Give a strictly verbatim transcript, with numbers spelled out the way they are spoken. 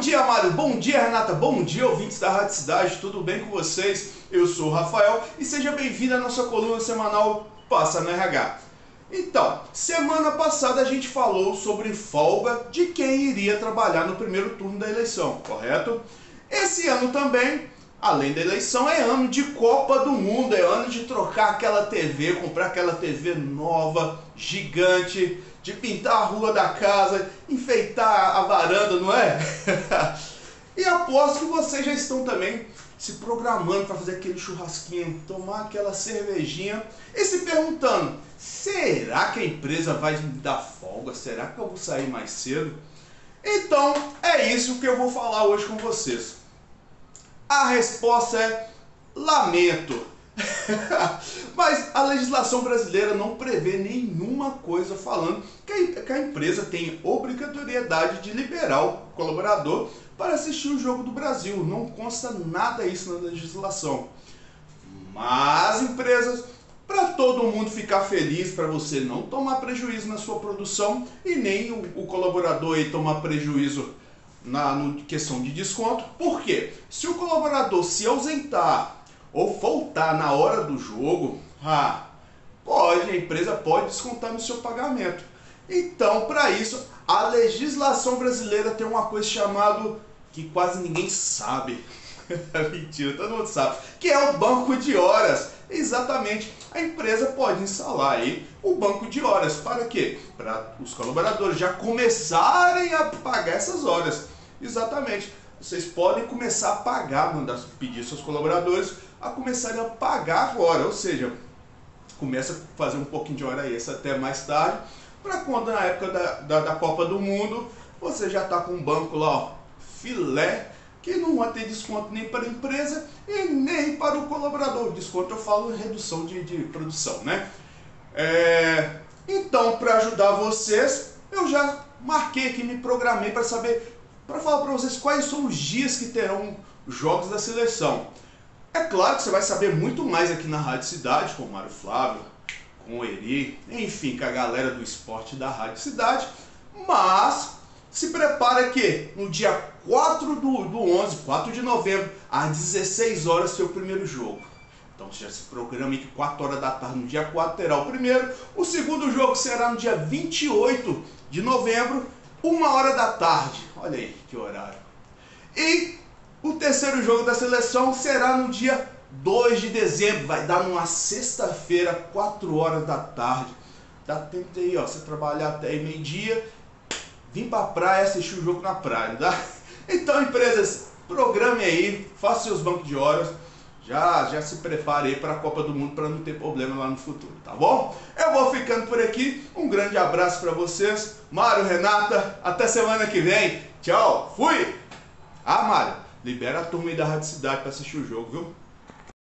dia, Mário. Bom dia, Renata. Bom dia, ouvintes da Rádio Cidade. Tudo bem com vocês? Eu sou o Rafael e seja bem-vindo à nossa coluna semanal Passa no R H. Então, semana passada a gente falou sobre folga de quem iria trabalhar no primeiro turno da eleição, correto? Esse ano também, além da eleição, é ano de Copa do Mundo, é ano de trocar aquela T V, comprar aquela T V nova, gigante, de pintar a rua da casa, enfeitar a varanda, não é? E aposto que vocês já estão também se programando para fazer aquele churrasquinho, tomar aquela cervejinha e se perguntando, será que a empresa vai me dar folga? Será que eu vou sair mais cedo? Então, é isso que eu vou falar hoje com vocês. A resposta é lamento. Mas a legislação brasileira não prevê nenhuma coisa falando que a empresa tem obrigatoriedade de liberar o colaborador para assistir o Jogo do Brasil. Não consta nada isso na legislação. Mas empresas, para todo mundo ficar feliz, para você não tomar prejuízo na sua produção e nem o, o colaborador aí tomar prejuízo na no questão de desconto. Por quê? Se o colaborador se ausentar ou faltar na hora do jogo, ah, pode, a empresa pode descontar no seu pagamento. Então, para isso, a legislação brasileira tem uma coisa chamada, que quase ninguém sabe, mentira, todo mundo sabe, que é o banco de horas. Exatamente, a empresa pode instalar aí o banco de horas. Para quê? Para os colaboradores já começarem a pagar essas horas. Exatamente, vocês podem começar a pagar, mandar pedir seus colaboradores a começarem a pagar agora, ou seja, começa a fazer um pouquinho de hora extra até mais tarde, para quando na época da, da, da Copa do Mundo, você já está com um banco lá, ó, filé, que não vai ter desconto nem para a empresa e nem para o colaborador. Desconto eu falo redução de, de produção, né? É, então, para ajudar vocês, eu já marquei aqui, me programei para saber, para falar para vocês quais são os dias que terão jogos da seleção. É claro que você vai saber muito mais aqui na Rádio Cidade, com o Mário Flávio, com o Eri, enfim, com a galera do esporte da Rádio Cidade, mas se prepara que no dia quatro do onze, quatro de novembro, às dezesseis horas, seu primeiro jogo. Então você já se programa que quatro horas da tarde, no dia quatro, terá o primeiro. O segundo jogo será no dia vinte e oito de novembro, uma hora da tarde. Olha aí que horário. E o terceiro jogo da seleção será no dia dois de dezembro, vai dar numa sexta-feira, quatro horas da tarde. Dá tempo aí, ó, você trabalhar até meio-dia, vir pra praia assistir o jogo na praia, tá? Então, empresas, programe aí, faça seus bancos de horas, já, já se prepare aí para a Copa do Mundo para não ter problema lá no futuro, tá bom? Eu vou ficando por aqui, um grande abraço para vocês, Mário, Renata, até semana que vem, tchau, fui! Ah, Mário, libera a turma aí da Rádio Cidade para assistir o jogo, viu?